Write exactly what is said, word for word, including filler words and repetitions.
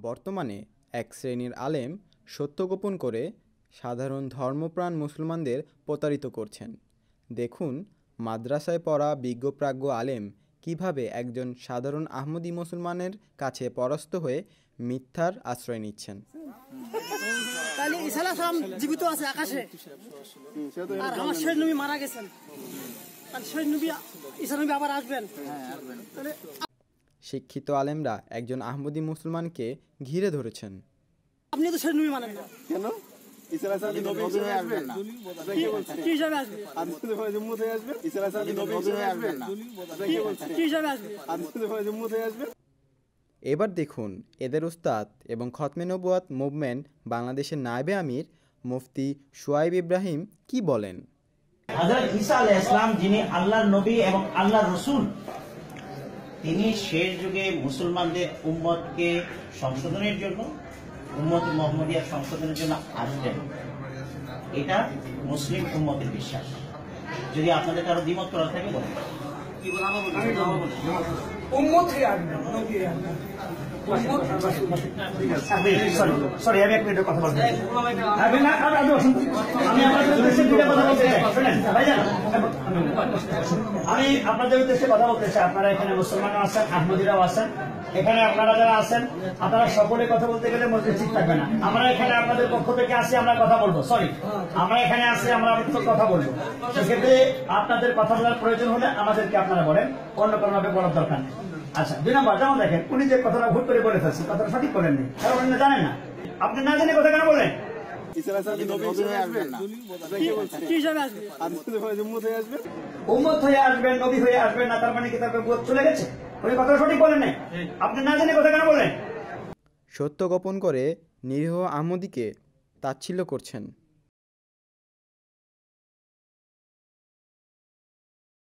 বর্তমানে এক শ্রেণীর আলেম সত্য গোপন করে সাধারণ ধর্মপ্রাণ মুসলমানদের প্রতারিত করছেন। দেখুন মাদ্রাসায় পড়া বিজ্ঞপ্রাজ্ঞ আলেম কিভাবে একজন সাধারণ আহমদী মুসলমানের কাছে পরাস্ত হয়ে মিথ্যার আশ্রয় নিচ্ছেন। জীবিত আছে আকাশে, আর আমার শহীদ নবী মারা গেছেন, আর শহীদ নবী ঈসা নবী আবার আসবেন। শিক্ষিত আলেমরা একজন আহমদী মুসলমানকে ঘিরে ধরেছেন। আপনি তো শহীদ নবী মানেন না কেন? ঈসা আলাইহিস সালাম নবী হয়ে আসবেন না, কি হিসাবে আসবে? আদমে হয়ে উম্মত হয়ে আসবে। ঈসা আলাইহিস সালাম নবী হয়ে আসবেন না, কি হিসাবে আসবে? আদমে হয়ে উম্মত হয়ে আসবে। এবার দেখুন এদের উস্তাদ এবং খতমে নবুয়াত মুভমেন্ট বাংলাদেশের নায়েবে আমির মুফতি শুআইব ইব্রাহিম কি বলেন। হযরত ঈসা আলাইহিস সালাম যিনি আল্লাহর নবী এবং আল্লাহর রাসূল, তিনি শেষ যুগে মুসলমানদের উম্মতকে সংশোধনের জন্য, উম্মত মুহাম্মদিয়া সংশোধনের জন্য আসবেন। এটা মুসলিম উম্মতের বিশ্বাস। যদি আপনাদের কারো দ্বিমত করা থাকে বলেন। উম্মত হয়ে আসবেন, নবী হয়ে আসবেন। সরি আমি এক মিনিটের কথা বলতে চাই। আমি আপনাদের উদ্দেশ্যে দুটো কথা বলতে চাই। শুনেন ভাইজান, আমি আপনাদের উদ্দেশ্যে কথা বলতে চাই। আপনারা এখানে মুসলমানও আছেন, আহমদীরাও আছেন। এখানে আপনারা যারা আছেন আপনারা সকলে কথা বলতে গেলে মধ্যে ঠিক থাকবে না। আমরা এখানে আপনাদের পক্ষ থেকে আসি, আমরা কথা বলবো। সরি, আমরা এখানে আসি, আমরা আপনাদের কথা বলবো। সেক্ষেত্রে আপনাদের কথা বলার প্রয়োজন হলে আমাদেরকে আপনারা বলেন, অন্য কোনো ভাবে বলার দরকার নেই। আচ্ছা, দুই নম্বর, যেমন দেখেন উনি যে কথাটা ভুল করে বলে ফেলছেন, কথাটা সঠিক বলেননি, কারণ উনি জানেন না। আপনি না জেনে কথা কেন বলেন? উম্মত হয়ে আসবেন, নবী হয়ে আসবেন না, তার মানে কি তার নবুয়ত চলে গেছে? উনি কথাটা সঠিক বলেন নাই। আপনি না জেনে কথা কেন বলেন? সত্য গোপন করে নিরীহ আহমদীকে তাচ্ছিল্য করছেন।